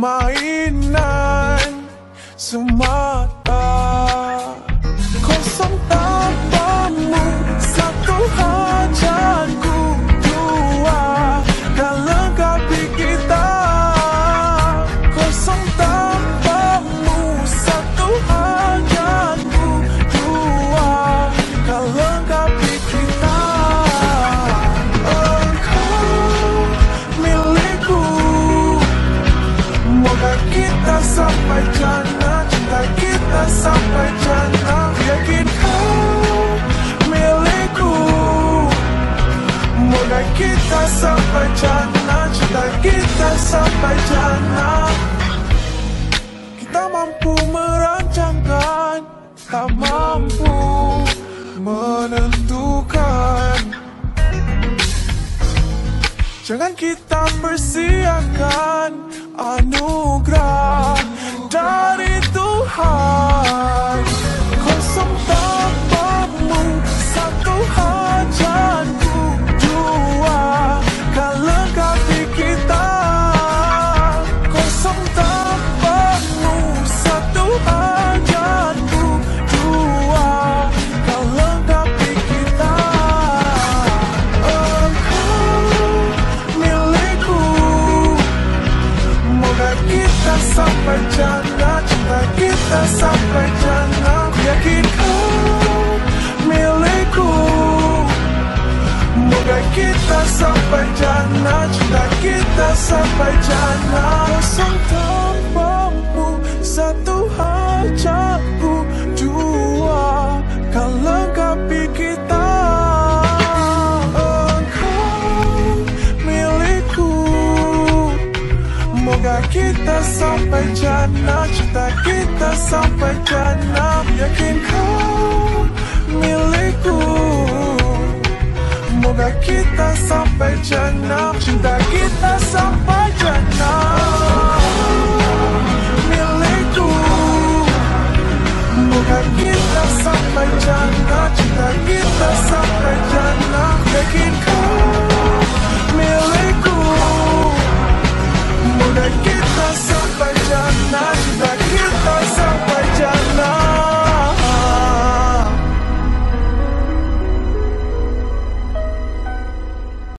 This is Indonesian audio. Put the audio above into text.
mainan semata. Kosong tanpamu, satu hajatku, dua kan lengkapi kita. Kosong tanpamu, satu hajatku, dua kan lengkapi kita. Engkau milikku, moga kita sampai jannah, cinta kita sampai jannah. Yakin kau milikku, moga kita sampai jannah, cinta kita sampai jannah. Kita mampu merancangkan, tak mampu menentukan. Jangan kita persiakan anugerah dari Tuhan. Kosong tanpamu, satu hajatku, dua kan lengkapi kita. Kosong tanpamu, satu hajatku, dua kan lengkapi kita. Engkau milikku, moga kita sampai jannah, cinta kita sampai jannah. Yakin kau milikku, moga kita sampai jannah, cinta kita sampai jannah. Kosong tanpamu, satu hajatku, dua kan lengkapi kita. Engkau milikku, moga kita sampai jannah, cinta kita sampai jannah. Yakin kau milikku, moga kita sampai jannah, cinta kita sampai jannah.